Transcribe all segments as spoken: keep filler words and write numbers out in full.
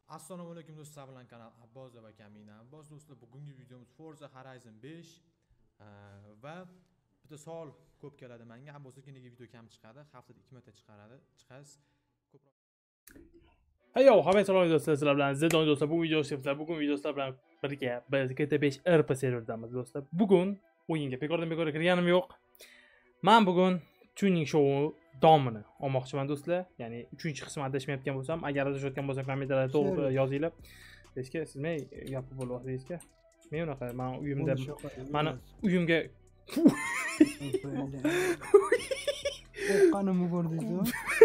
Assalomu alaykum do'stlar, bilan kanal Abbos va Kamina. Abbos do'stlar, bugungi videomiz Forza Horizon besh va bitta savol ko'p keladi menga. Abbos nega video kam chiqadi? Haftada ikki marta chiqaradi. Chiqasiz. Ko'proq. Hayo, hamma salom do'stlar, sizlar bilan Zedon do'stlar. Bu video sizlar bugun videolar bilan birga biz G T besh R P serverdamiz do'stlar. Bugun o'yinga bekordan bekorga kirganim yo'q. Men bugun tuning show domini olmoqchiman do'stlar. Ya'ni uchinchi qismini adashmayotgan bo'lsam, agar adashayotgan bo'lsam kommentariyada to'g'ri yozinglar. Eski siz men gapni bo'lyapsiz eski. Men unaqa men uyimda meni uyimga qanimni ko'rdingizmi?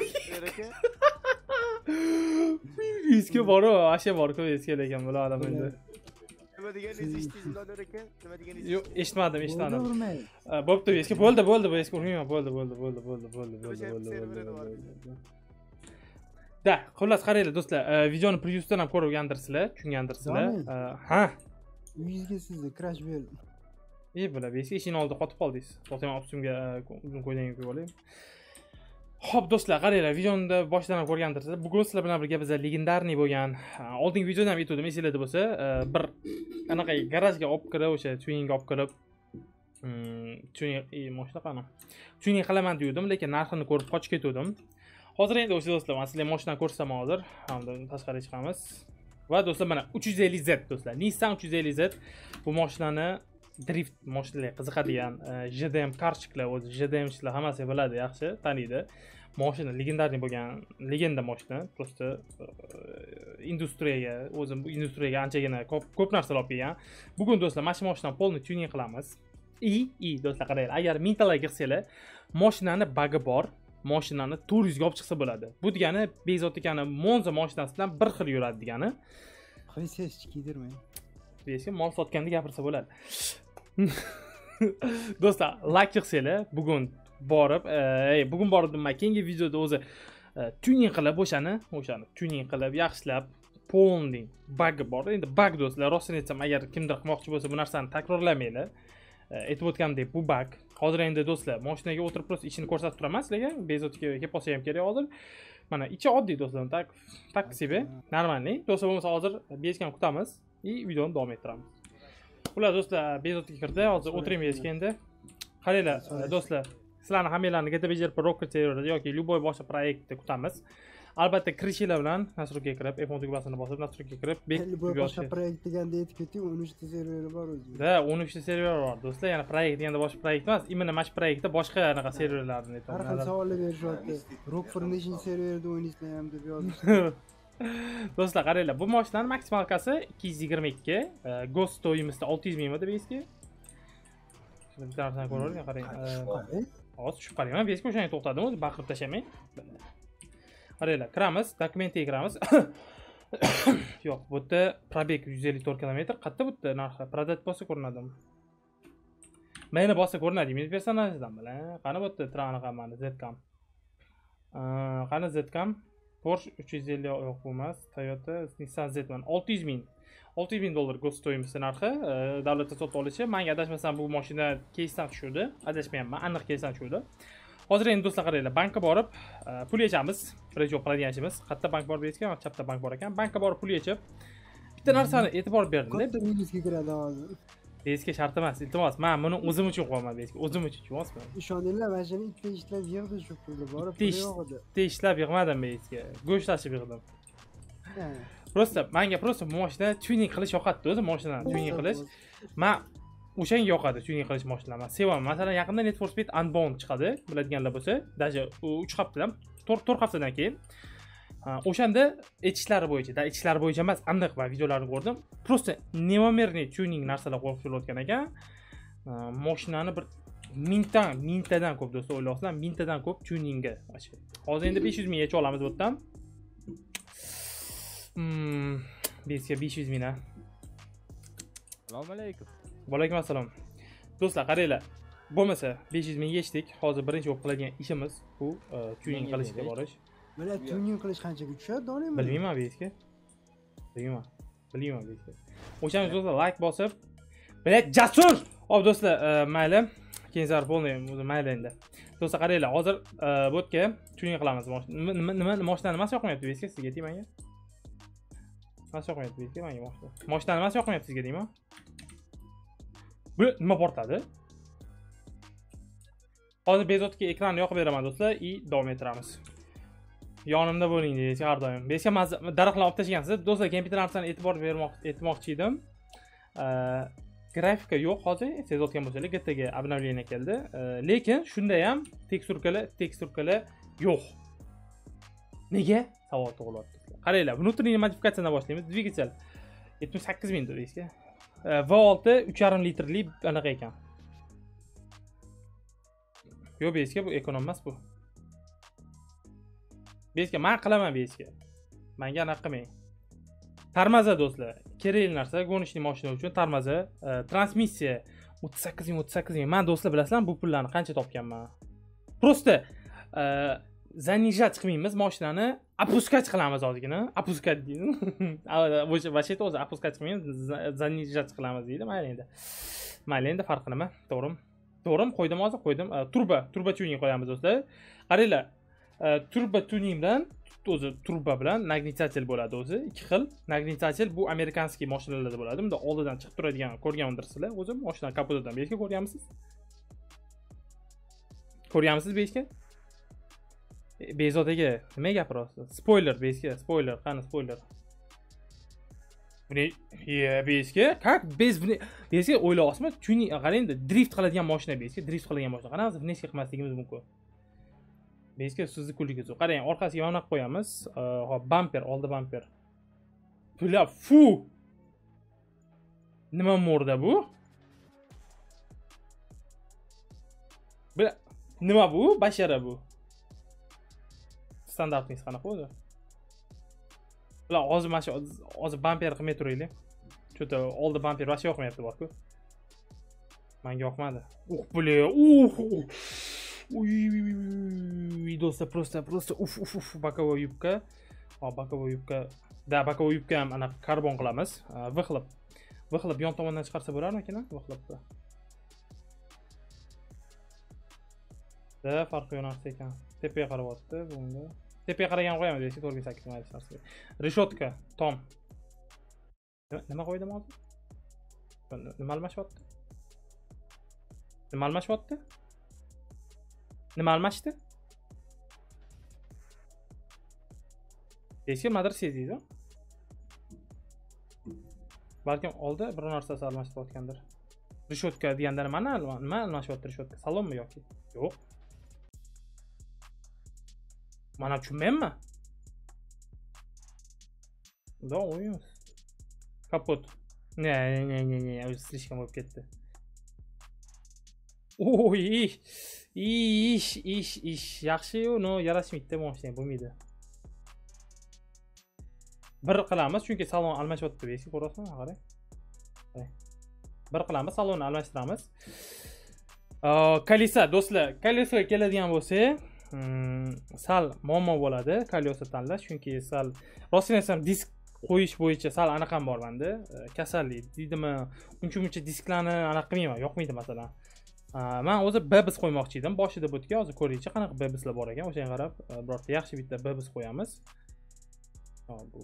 Eski bor, asha bor-ku eski lekin bular odam endi. Nima deganingizni eshitdingizmi doniyor aka? Nima deganingizni? Yo'q, eshitmadim, eshitmadim. Urmaydi. Bo'pti, eski bo'ldi, bo'ldi, bu eski urmayman, bo'ldi, bo'ldi, bo'ldi, bo'ldi, bo'ldi, bo'ldi, bo'ldi. Da, xullas qaranglar do'stlar, videoni previewsdan ham ko'rib o'rgandirsizlar, tushungandirsizlar. Ha. Uyingizga sizni crash berdi. E, bular eski eshikning oldida qotib qoldingiz. To'xtang, ustimga uzun qo'ydan qo'yib olay. Xo'p do'stlar, qaranglar, videoni boshidan ham ko'rgandirsizlar. Bugun sizlar bilan birga biz legendarniy bo'lgan, oldingi videoda ham aytdim, esinglarda bo'lsa, bir anaqa garajga olib kirib, o'sha tuningga olib kirib, tuning, mashina qani? Tuning qilaman degandim, lekin narxini ko'rib qochib ketdim. Hozir endi o'sha do'stlar, men sizlarga mashinani ko'rsataman hozir. Hamda tashqariga chiqamiz. Va do'stlar, mana uch yuz ellik Z do'stlar. Nissan uch yuz ellik Z bu mashinani drift mashinalarga qiziqadigan J D M karchiklar, o'zi J D M'chilar hammasi biladi, yaxshi taniydi. Mashina legendarniy bo'lgan, legenda mashina. Prosta industriyaga, o'zim bu industriyaga anchagina ko'p ko'p narsalar olib kelgan. Bugun do'stlar, mana shu mashinani polni tuning qilamiz. I, i do'stlar qaranglar, agar mingtalarga qilsanglar, mashinani bagi bor, mashinani to'rt yuz ga olib chiqsa bo'ladi. Bu degani Bezot ekani Monza mashinasi bilan bir xil yuradi degani. Qo'ysiz kiydirmang. Beski mol sotganda gapirsa bo'ladi. Do'stlar, like qilsanglar, bugun borib, ey, bugun borib men keyingi videoda o'zi tuning qilib o'shani, o'shani tuning qilib, yaxshilab, polning bagi bor. Endi bag do'stlar, rostini aytsam, agar kimdir qilmoqchi bo'lsa, bu narsani takrorlamanglar. Aytib o'tgandek, bu bag. Hozir endi do'stlar, mashinaga o'tirib turib ichini ko'rsatib turaman sizlarga. Bezotga kelib olsa ham kerak hozir. Mana ichi oddiy do'stlar, tak tak sibe, normalniy. Do'stlar, bo'lmasa hozir bezgan kutamiz va videoni davom ettiramiz. Ular do'stlar, Bezotga kirdi. Hozir o'tiring bezga endi. Qaranglar do'stlar, sizlarni hammalarini G T besh R P Rocket serverida yoki любой boshqa proyektda kutamiz. Albatta kirishinglar bilan nastroykaga kirib, F on tugmasini bosib, nastroykaga kirib, любой boshqa proyekt deganda aytib keting, o'n uch ta serveri bor o'zi. Da, o'n uch ta server bor do'stlar. Ya'ni proyekt deganda boshqa proyekt emas, imенно mana shu proyektda boshqa anaqa serverlarni aytaman. Har xil savollar berishyapti. Rockford nechinchi serverda o'ynaysizlar ham deb yozishdi. Do'stlar, qaranglar, bu mashinaning maksimalkasi ikki yuz yigirma ikki, Ghost stoyimizda olti yuz ming deb eski. Shuni bitta narsani ko'rib oling, qarang. Hozir tushib qarayman, beski o'shani to'xtadim, o'zi baqirib tashamang. Qaranglar, kiramiz, dokumentga kiramiz. Yo'q, bu yerda probeg yuz ellik to'rt kilometr. Qayerda bu yerda narxi? Prodat bo'lsa ko'rinadimi? Meni bossa ko'rinadi, men personajdan bilan. Qani bu yerda tranaqa mana Zcam. Qani Zcam? Porsche uch yuz ellik yo'q bo'lmas, Toyota Nissan Z man olti yuz ming. olti yuz ming dollar go'st stoyimizda narxi, davlatda sotib olishi. Menga adashmasam bu mashina keysdan tushdi. Adashmayapman, aniq keysdan tushdi. Hozir endi do'stlar qaranglar, bankka borib pul yechamiz. Birinchi yo'q qiladigan ishimiz. Qayerda bank bor deysiz, chapda bank bor ekan. Bankka borib pul yechib, bitta narsani e'tibor bering. Katta minusga kiradi hozir. Deysiz shart emas, iltimos. Men buni o'zim uchun qilaman deysiz. O'zim uchun emasmi? Ishoninglar, mashina ikkita ishlab yig'di shu pulni borib, pul yo'q edi. Ikkita ishlab yig'madim deysiz. Go'shtashib yig'dim. Prosta menga prosta mashina tuning qilish yoqadi o'zi, mashinani tuning qilish. Men o'shanga yoqadi tuning qilish mashinalarni. Sevaman. Masalan, yaqinda Need for Speed Unbound chiqadi, biladiganlar bo'lsa, даже uch haftadan, to'rt haftadan keyin o'shanda aytishlari bo'yicha, da aytishlari bo'yicha emas, aniq va videolarni ko'rdim. Prosta nemomerniy tuning narsalar qo'shilayotgan ekan. Mashinani bir mingdan, mingtadan ko'p do'stlar, o'ylayapsizlar, mingtadan ko'p tuningga. Hozir endi besh yuz ming yechib olamiz bu yerdan. Hmm, bizga besh yuz ming. Assalomu alaykum. Va alaykum assalom. Do'stlar, qaranglar. Bo'lmasa besh yuz ming yechdik. Hozir birinchi bo'lib qiladigan ishimiz bu tuning qilishga borish. Mana tuning qilish qanchaga tushadi, donaymi? Bilmayman bezga. Bilmayman. Bilmayman bezga. O'shani do'stlar like bosib, bilat jasur. Hop do'stlar, mayli. Keyin zar bo'lmaydi, o'zi mayli endi. Do'stlar, qaranglar, hozir bu yerga tuning qilamiz. Nima nima mashinani nimasi yoqmayapti bezga, sizga ayting menga. Nasıl yoqmayapti bizga menga moshina. Moshinani nasıl yoqmayapti sizga deyman? Bu nima portladi? Hozir bezotga ekranni yoqib beraman do'stlar, i davom ettiramiz. Yonimda bo'ling deysiz har doim. Bezga daraxtlarni olib tashlagansiz. Do'stlar, kompyuter narsani e'tibor bermoq etmoqchi edim. Grafika yo'q hozir, sezayotgan bo'lsangiz, G T ga обновление keldi. Lekin shunda ham teksturkalar, teksturkalar yo'q. Nega? Savol tug'ilyapti. Qaranglar, внутренний modifikatsiyadan boshlaymiz. Dvigatel yetmish sakkiz ming deysiz. V olti uch yarim litrli anaqa ekan. Yo'q, bezga bu ekonom emas bu. Bezga men qilaman bezga. Menga anaqa qilmang. Tarmaza do'stlar, kerakli narsa, gonishli mashina uchun tarmaza, transmissiya o'ttiz sakkiz ming o'ttiz sakkiz ming. Men do'stlar bilasizlar, bu pullarni qancha topganman. Просто zanijat qilmaymiz, mashinani опускать qilamiz ozgina. Опускать deydi. O'sha vasheta o'zi опускать qilmaymiz, zanijat qilamiz deydi. Mayli endi. Mayli endi farqi nima? To'g'rimi? To'g'rimi? Qo'ydim hozir, qo'ydim. Turbo, turbo tuning qo'yamiz do'stlar. Qaranglar. Turbo tuning bilan o'zi turbo bilan nagnitatel bo'ladi o'zi. Ikki xil. Nagnitatel bu amerikanskiy mashinalarda bo'ladi. Bunda oldidan chiqib turadigan ko'rgandirsizlar. O'zi mashina kapotidan beshga ko'rganmisiz? Ko'rganmisiz beshga? Bezotaga nima gapiryapsiz? Spoiler beshga, spoiler, qani spoiler. Buni ye beshga, как bez buni beshga o'ylayapsizmi? Tuning qarangda drift qiladigan mashina beshga, drift qiladigan mashina. Qanaqa vnesga qilmasligimiz mumkin. Beshga sizni kulligingiz. Qarang, orqasiga yo'naq qo'yamiz. Hop, bamper, oldi bamper. Pula fu. Nima mo'rda bu? Bu nima bu? Bashara bu. Standartningiz qanaqa o'zi? Bular hozir mana shu hozir bamper qilmay turaylik. Cho'ta oldi bamper vaqti yoqmayapti bor-ku. Menga yoqmadi. Uh, bular. Uh. Uy, do'stlar, просто просто uf uf uf bokovoy yubka. Hop, bokovoy yubka. Da, bokovoy yubka ham ana karbon qilamiz. Vixlib. Vixlib yon tomondan chiqarsa bo'larmikin, vixlibda. Da, farqi yo'nalsa ekan. Tepaga qarayapti bunda. Tepaga qaragan qo'yamiz, deysiz, to'rt ming sakkiz yuz narsa. Reshotka, tom. Nima qo'ydim hozir? Nima almashyapti? Nima almashyapti? Nima almashdi? Eski nimadir sezdingiz-mi? Balkim oldi bir narsasi almashtirayotgandir. Reshotka deganda nima nima almashyapti reshotka? Salonmi yoki? Yo'q. Mana tushunmayapmi? Da, o'yimiz. Kapot. Ne, ne, ne, ne, o'zi slishkam bo'lib ketdi. Oy, ish, ish, ish, yaxshi-yu, no, yarashmaydi, mashina bo'lmaydi. Bir qilamiz, chunki salon almashyapti, beshik ko'ryapsizmi, qarang. Bir qilamiz, salonni almashtiramiz. Kolesa, do'stlar, kolesaga keladigan bo'lsa, sal muammo bo'ladi kolesa tanlash, chunki sal rostini aytsam disk qo'yish bo'yicha sal anaqam bor menda, kasallik deydimi, uncha-muncha disklarni anaqa qilmayman, yoqmaydi masalan. Men o'zi bebis qo'ymoqchi edim boshida bo'tga, hozir ko'ringchi qanaqa bebislar bor ekan, o'shanga qarab birorta yaxshi bitta bebis qo'yamiz. Hop, bu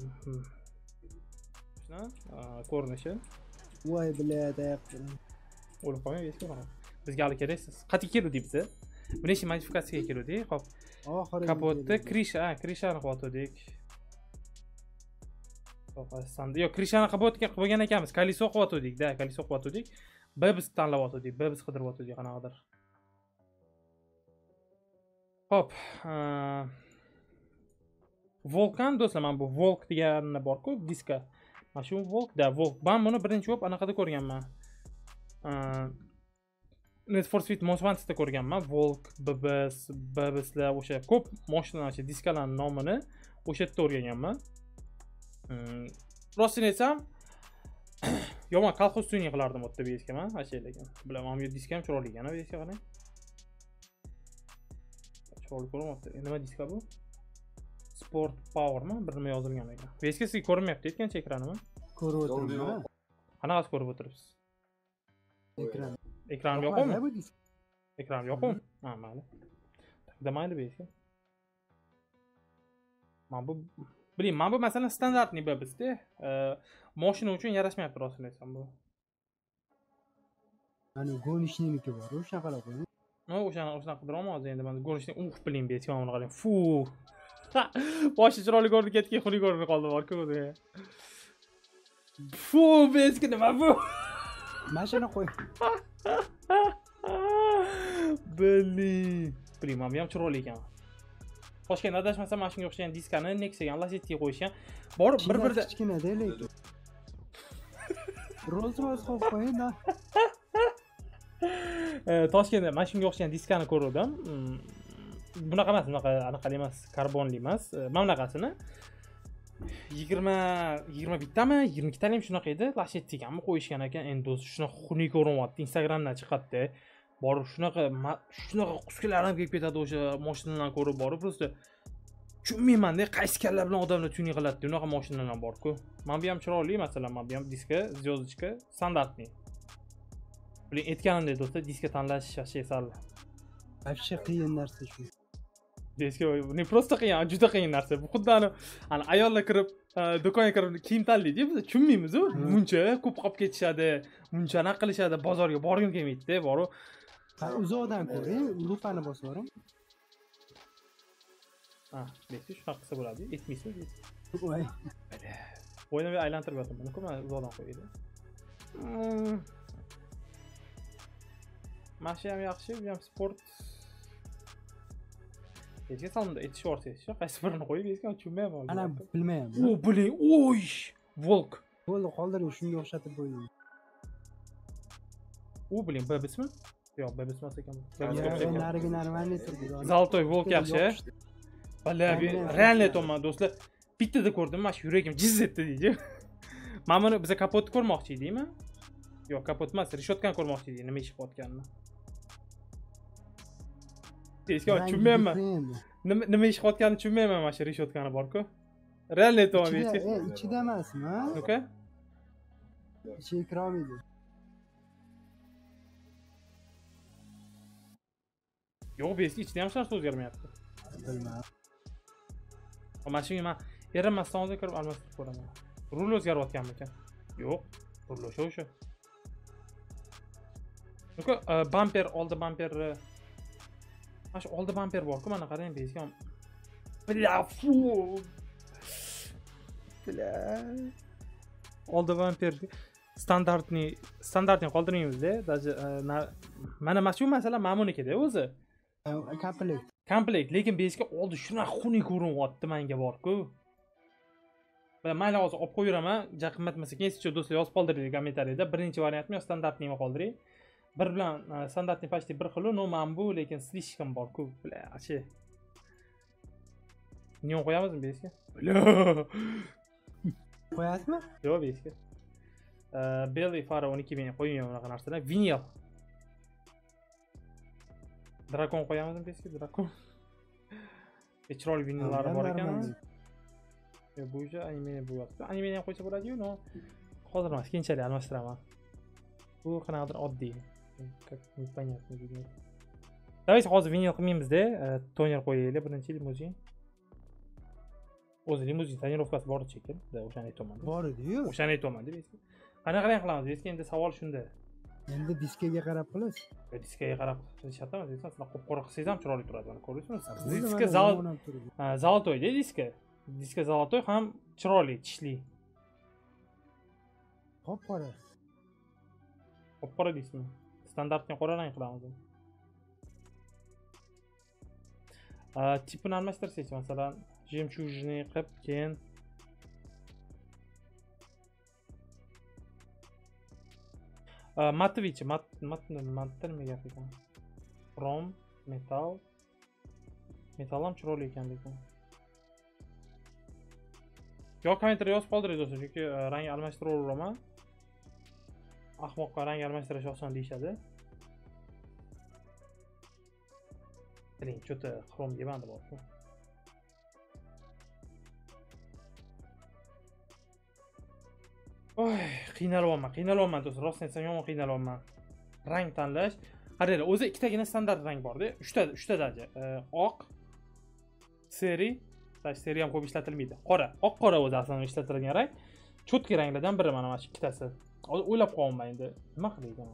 shuna ko'rinishi. Voy biladi ayaqdan. O'lib qo'ying, eski bizga hali keraksiz. Qat'iy keldik biz. Birinchi modifikatsiyaga keldik. Hop. Oxiri kapotni krisha, ha, krishani qilib Hop, asanda. Yo'q, krishani qilib o'tgan qilgan ekanmiz. Koleso qilib o'tdik, da, koleso qilib o'tdik. Bebis tanlab o'tdik, bebis qidirib o'tdik qanaqadir. Hop. Volkan do'stlar, men bu Volk deganni bor-ku, diska. Mana shu Volk, da, Volk. Men buni birinchi bo'lib anaqada ko'rganman. Need for Speed Most Wanted'da ko'rganman. Volk, bebis, bebislar o'sha ko'p mashinalar, diskalarning nomini o'sha yerda o'rganganman. Rostini aytsam, yomon kolxoz tuning qilardim o'tda beshga men, ashelagan. Bilaman, bu diska ham chiroyli ekan, beshga qarang. Chiroyli ko'ryapti. Nima diska bu? Sport Powermi? Bir nima yozilgan ekan. Beshga sizga ko'rinmayapti aytgancha ekranimi? Ko'rib o'tiribman. Qanaqasi ko'rib o'tiribsiz? Ekran. Ekran yo'qmi? Ekran yo'qmi? Ha, mayli. Taqdamaydi beshga. Men bu Bileyim, men bu masalan standartniy bizda. Mashina uchun yarashmayapti rostini aytsam bu. Hani gonishniki bor, o'shanaqa qo'ying. No, o'shani o'shanaqa qidiraman hozir endi men go'rishni uf biling besga mana qarang. Fu. Boshi chiroyli ko'rinib ketgan, xunuk ko'rinib qoldi bor-ku o'zi. Fu, besga nima bu? Mashina qo'y. Biling. Biling, men ham chiroyli ekan. Toshkentda adashmasam mana shunga o'xshagan diskani Nexia'ga, Lacetti'ga qo'yishgan. Borib bir-birda kichkina-da lekin. Rolls-Royce qo'yib qo'ying-da. Toshkentda mana shunga o'xshagan diskani ko'rdim. Bunaqa emas, bunaqa anaqa emas, karbonli emas. Mana bunaqasini yigirma yigirma bittami, yigirma ikkitami shunaqa edi. Lacetti'gami qo'yishgan ekan. Endi o'zi shunaqa xunuk ko'rinyapti. Instagramdan chiqadi. Borib shunaqa shunaqa quskilarim kelib ketadi o'sha mashinalarni ko'rib borib, просто tushunmayman-da, qaysi kalla bilan odamlar tuning qiladi, unaqa mashinalar bor-ku. Men bu ham chiroyli, masalan, men bu ham diska, звездочка standartniy. Biling, aytganimdek do'stlar, diska tanlash вообще sal Вообще qiyin narsa shu. Diska ne просто qiyin, juda qiyin narsa. Bu xuddi ana ana ayollar kirib, do'konga kirib kiyim tanlaydi, biz tushunmaymiz-ku. Muncha ko'p qolib ketishadi, muncha anaqa qilishadi, bozorga borgim kelmaydi-da, borib. Ha, uzoqdan ko'ring, lupani bosib yuboring. Ha, bekki shunaqa qilsa bo'ladi. Aytmaysiz. Voy. O'yinni bir aylantirib yotaman. Buni ko'p uzoqdan qo'ydi. Mashina ham yaxshi, bu ham sport. Hechga salonda aytish o'rtasiz, qaysi birini qo'yib yeysan, tushunmayman. Ana bilmayman. O, biling, oy! Volk. Bo'ldi, qoldiring, shunga o'xshatib qo'ying. U biling, B bismi? Yo'q, B bismi ekan. Narigi normalniy turdi. Zoltoy Volk yaxshi. Bala, realniy aytaman do'stlar. Bittada ko'rdim, mana shu yuragim jiz etdi deydi. Mana buni biz kapotni ko'rmoqchi edikmi? Yo'q, kapot emas, reshotkani ko'rmoqchi edik, nima ish qilayotganini. Eski tushunmayman. Nima nima ish qilayotganini tushunmayman mana shu reshotkani bor-ku. Realniy aytaman, eski. Ichida emasmi? Oka? Ichi ikrom edi. Yo'q, eski ichida ham hech narsa o'zgarmayapti. Bilmadim. Mana shunga men erinmasdan hozir kirib almashtirib ko'raman. Rul o'zgarayotganmikan? Yo'q, rul o'sha o'sha. Yo'q, bamper, oldi bamper. Mana shu oldi bamper bor-ku, mana qarang, bezga ham. Bla, fu. Bla. Oldi bamper standartniy, standartni qoldirmaymiz-da. Даже mana mana shu masala ma'munikida o'zi. Komplekt. Komplekt, lekin bezga oldi shunaqa xunuk ko'rinyapti menga bor-ku. Mayli hozir olib qo'yiraman, ja qimmatmasa keyin sizcha do'stlar yozib qoldiring kommentariyada. Birinchi variantmi yo standartniymi qoldiring. Bir bilan standartniy почти bir xil, no men bu, lekin slishkam bor-ku. Blachi. Neon qo'yamizmi bezga? Qo'yasizmi? Yo'q, bezga. Belly fara o'n ikki ming qo'ymayman unaqa narsalar. Vinyl. Drakon qo'yamizmi bezga? Drakon. Chiroyli vinyllari bor ekan. Bu esa anime bo'lyapti. Animeni ham qo'ysa bo'ladi-yu, no. Hozir emas, keyinchalik almashtiraman. Bu qanaqadir oddiy. Как непонятно видно. Давайте hozir vinyl qilmaymiz-da, toner qo'yaylik birinchi limuzin. O'zi limuzin tonirovkasi bor ekan, o'shani aytaman. Bor edi-yu. O'shani aytaman deb eski. Qanaqa qilamiz? Eski endi savol shunda. Endi diskaga qarab qilasiz. Diskaga qarab qilishyaptimi? Deysan, sizlar qop-qora qilsangiz ham chiroyli turadi, mana ko'ryapsizmi? Diska zal zoltoy-da diska. Diska zoltoy ham chiroyli, tishli. Qop-qora. Qop-qora deysizmi? Standartni qora rang qilamiz. A, tipini almashtirsak, masalan, jemchujniy qilib, keyin matvichi, mat matni matni nima gap ekan? Krom, metal. Metal ham chiroyli ekan lekin. Yo, kommentar yozib qoldiring do'stlar, chunki rang almashtiraveraman. Ahmoqqa rang almashtirish oson deyishadi. Biling, cho'ta xrom demadi bor-ku. Oy, qiynalyapman, qiynalyapman do'stlar, rostdan aytsam yomon qiynalyapman. Rang tanlash. Qaranglar, o'zi ikkitagina standart rang bor-da, uchta uchta daja. Oq, seri, Tash seri ham ko'p ishlatilmaydi. Qora, oq qora o'zi aslida ishlatiladigan rang. Cho'tki ranglardan biri mana mana shu ikkitasi. Hozir o'ylab qolmayman endi. Nima qilay ekan?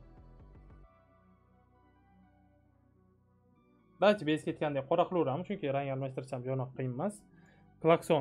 Balki bez ketgandek qora qilaveramiz, chunki rang almashtirisham jo'noq qiyin emas. Klakson.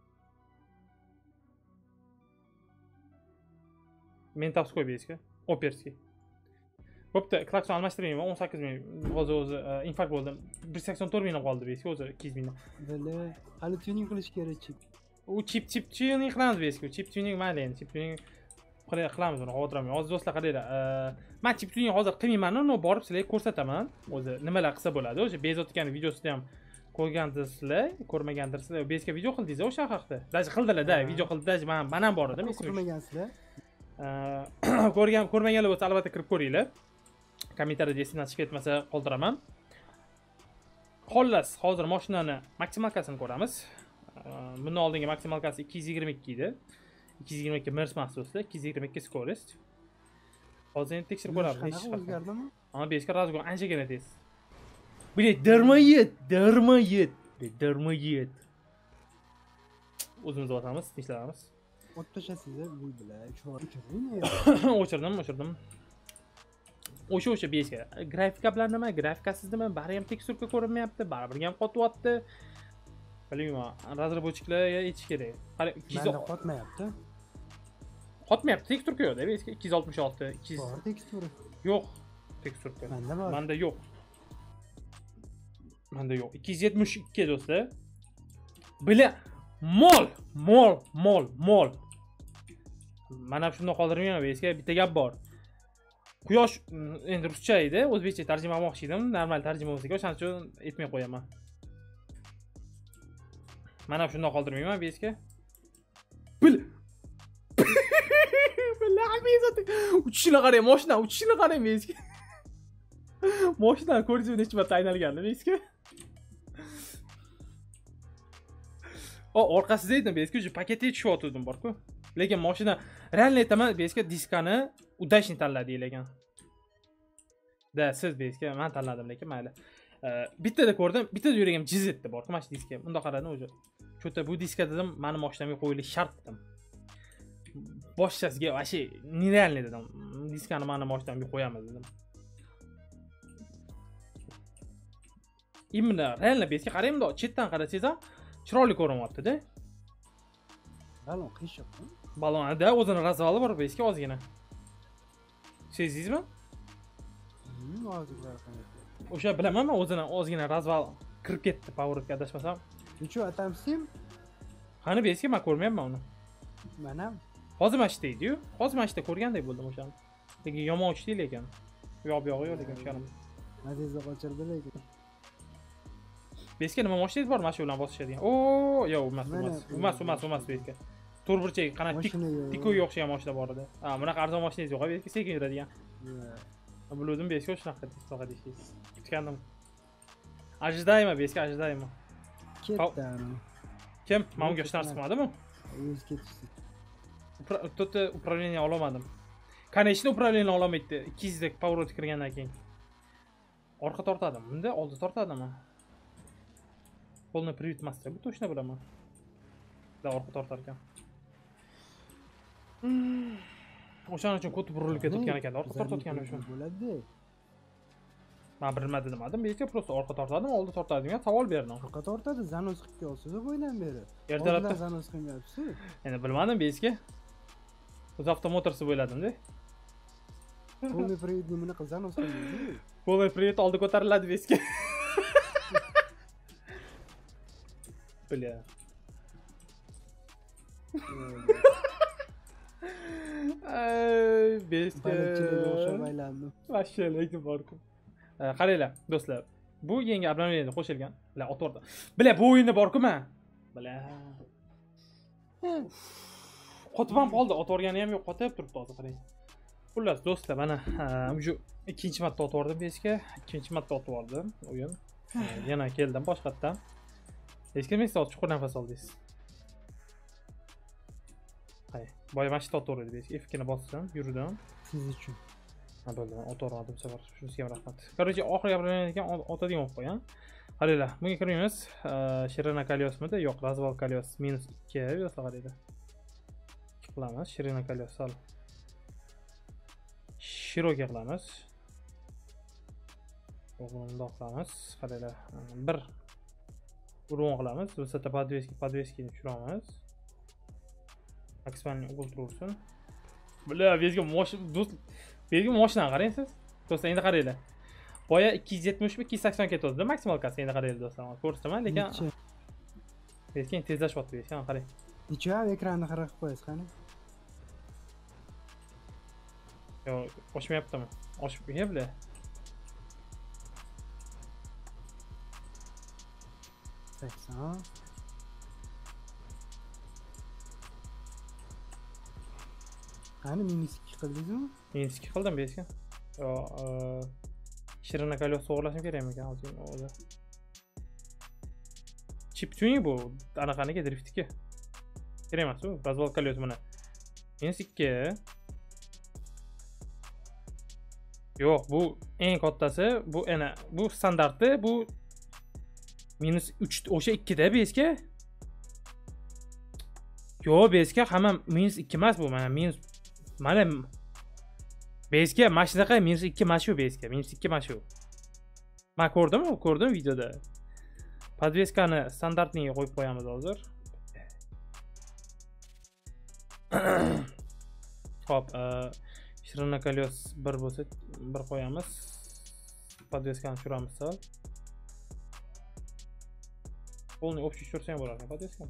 Mentovskoy bezga, Operskiy. Bo'pti, klakson almashtirmayman, o'n sakkiz ming. Hozir o'zi infarkt bo'ldim. bir sakson to'rt ming qoldi bezga, o'zi ikki yuz ming. Bale, hali tuning qilish kerak chip. U chip chip tuning qilamiz bezga, chip tuning mayli endi, chip tuning qilamiz uni, xavotir olmang. Hozir do'stlar qaranglar, men chip tuning hozir qilmayman, uni borib sizlarga ko'rsataman. O'zi nimalar qilsa bo'ladi. O'sha bez o'tgan videosida ham ko'rgandirsizlar, ko'rmagandirsizlar. Bezga video qildingiz o'sha haqda. Dash qildilar-da, video qildi, men men ham bor edim. Ko'rmagansizlar. Ko'rgan ko'rmaganlar bo'lsa albatta kirib ko'ringlar. Kommentariyada esingizdan chiqib ketmasa qoldiraman. Xullas, hozir mashinani maksimalkasini ko'ramiz. Bundan oldingi maksimalkasi ikki yuz yigirma ikki edi. ikki yuz yigirma ikki Mers maxsusda, ikki yuz yigirma ikki Skorost. Hozir endi tekshirib ko'ramiz. Qanaqa o'zgardimi? Ama bezga razgon anchagina tez. Bilet, darmayet, darmayet, darmayet. O'zimiz o'tamiz, tinchlanamiz. O't tashasizlar, bu bilan o'chirding. O'chirdim, o'chirdim. O'sha o'sha bezga. Grafika bilan nima, grafikasiz nima, bari ham teksturka ko'rinmayapti, baribir ham qotyapti. Bilmayman, razrabochiklarga aytish kerak. Qara, ikki yuz Menda qotmayapti. Qotmayapti, teksturka yo'q-da, bezga ikki yuz oltmish olti, ikki yuz. Bor teksturi. Yo'q, teksturka. Menda bor. Menda yo'q. Menda yo'q. ikki yuz yetmish ikki do'stlar. Bila mol, mol, mol, mol. Mana shunday qoldirmayman, bezga bitta gap bor. Quyosh endi ruscha edi, o'zbekcha tarjima qilmoqchi edim, normal tarjima bo'lsa kerak, o'shaning uchun aytmay qo'yaman. Mana shunday qoldirmayman bezga. Bil. Billahi bezat. Uchishini qarang, mashina uchishini qarang bezga. Mashina ko'ringiz necha marta aynalgandi bezga. O, orqasida edim bezga, shu paketga tushayotgandim bor-ku. Lekin mashina realni aytaman, bezga diskani udashni tanladi ekan. Da, siz bezga men tanladim, lekin mayli. Bittada ko'rdim, bittada yuragim jiz etdi bor-ku, mana shu diska. Bunda qaradim o'zi. Cho'ta bu diska dedim, meni mashinamga qo'yilishi shart dedim. Boshchasiga vashi nerealniy dedim. Diskani meni mashinamga qo'yamiz dedim. Imna, realni bezga qarayman-da, chetdan qarasangiz ham chiroyli ko'rinyapti-da. Balon qiyshiq. Balonda o'zini razvali bor bezga ozgina. Sezdingizmi? Hmm, hozirlar qanday. O'sha bilaman, men o'zini ozgina razval kirib ketdi pavoritga adashmasam. Necha atamsim? Qani bezga men ko'rmayapman uni. Men ham. Hozir mana ishlaydi-yu. Hozir mana ishda ko'rgandek bo'ldim o'shani. Lekin yomon ishlaydi lekin. Bu yoq bu yog'i yo'q lekin o'shani. Mazeza qochirdi lekin. Bezga nima mashinangiz bor, mana shu bilan bosishadigan. O, yo'q, emas, emas. Emas, emas, emas bezga. To'rtburchak qana tik tikuga o'xshagan mashina bor edi. Ha, bunaqa arzon mashinangiz yo'q, bezga sekin yuradigan. Bildim bezga shunaqa tezroq deysiz. Kutgandim. Ajdaymi bezga, ajdaymi. Ketdi. Kim? Men unga hech narsa qilmadimmi? O'zi ketdi. To'ta upravleniya olmadim. Конечно, upravleniya olmaydi. ikki yuz dek pоворot kirgandan keyin. Orqa tortadim. Bunda oldi tortadimi? Qo'lni привит master. Bu точно bilaman. Da orqa tortar ekan. O'shaning uchun ko'p burilib ketgan ekan, orqa tortayotgani uchun. Bo'ladi. Men bilmadim demadim, bezga prosta orqa tortadim, oldi tortadim. Savol berdim. Orqa tortadi, zanos qilib kelsiz bo'ydan beri. Ertalabda zanos qilmayapsiz. Endi bilmadim bezga. O'z avtomotorsi bo'yladim-da. Polni привит bunaqa zanos qilmaydi. Polni привит oldi ko'tariladi bezga. Bля. Ay, bezga. Balıkçılığa o'xshab aylandim. Vashsha lekin bor-ku. Qaranglar, do'stlar. Bu yangi obnovleniya qo'shilgan. Bla, o'tordi. Bla, bu o'yinda bor-ku men. Bla. Qotib ham qoldi, o'torgani ham yo'q, qotib turibdi hozir qarang. Xullas, do'stlar, mana shu ikkinchi marta o'tvordim bezga. Ikkinchi marta o'tvordim o'yin. Yana keldim boshqatdan. Hech kim esa chuqur nafas oldingiz. Hay, boya mana shu o'tvordi bezga. F ikki ni bosdim, yurdim. Siz uchun. Ha bo'ldi, o'tiradim bu safar. Shunisiga ham rahmat. Короче, oxirgi gapirgan ekan, otadigan olib qo'y, ha. Qaranglar, bunga kiramiz. Shirina kolyosmidi? Yo'q, razval kolyos minus ikki yo'sa qaraydi. Qilamiz, Shirina kolyos sal. Shiroga qilamiz. O'g'limni qilamiz. Qaranglar, bir urun qilamiz. Vысота подвески, подвескini tushiramiz. Maksimalni o'g'il tursin. Bula, bezga mosh do'st, bezga moshdan qarang siz. Do'stlar, endi qaranglar. Boya ikki yuz yetmishmi, ikki yuz sakson ketadi maksimalkasi. Endi qaranglar do'stlar. Ko'rsataman, lekin lekin tezlashyapti bezga, qarang. Necha ekranni xira qilib qo'yasiz qani? Yo'q, oshmayaptimi? Oshib qo'yay bular. sakson. Qani minus ikki qildingizmi? Minus ikki qildim bezga. Yo, Shirina kolyos to'g'irlashim kerakmi ekan hozir o'zi. Chip tuning bu anaqaniki driftniki. Kerak emas bu, razval kolyos mana. Minus ikki. Yo'q, bu eng kattasi, bu ana, bu standarti, bu minus uch o'sha ikki da bezga. Yo'q, bezga hamma minus ikki emas bu, mana minus mana bezga mana shunaqa minus ikki mana shu bezga, minus ikki mana shu. Men ko'rdim, ko'rdim videoda. Podveskani standartniga qo'yib qo'yamiz hozir. Hop, Shirina kolyos bir bo'lsa, bir qo'yamiz. Podveskani tushiramiz sal. Polni общий tushirsa ham bo'lar, podveskani.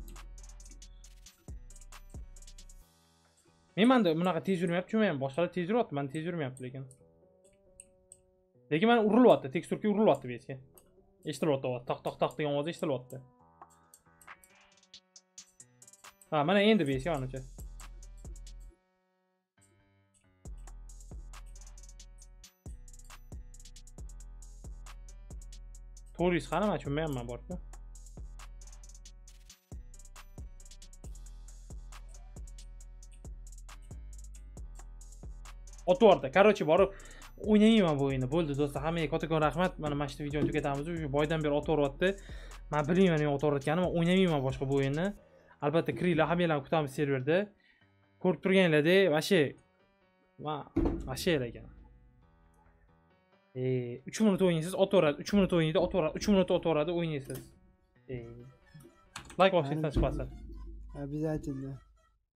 Men menda bunaqa tez yurmayapti, tushunmayman. Boshqalar tez yuryapti, men tez yurmayapti lekin. Lekin men urilyapti, teksturga urilyapti bezga. Eshitilyapti, taq taq taq degan ovoz eshitilyapti. Ha, mana endi bezga anacha. to'rt yuz qani, men tushunmayapman borku. O'tvordi. Короче, borib o'ynayman bu o'yinni. Bo'ldi do'stlar, hammaga kattakon rahmat. Mana mana shu videoni tugatamiz. Shu boydan beri o'tvoryapti. Men bilmayman nima o'tvorayotganimni, o'ynayman boshqa bu o'yinni. Albatta, kiringlar, hammalarni kutamiz serverda. Ko'rib turganlarda, vashi va vashi ekan. E, uch minut o'ynaysiz, o'tvoradi. uch minut o'ynaydi, o'tvoradi. uch minut o'tvoradi, o'ynaysiz. E, like bosishdan chiqmasin. Обязательно.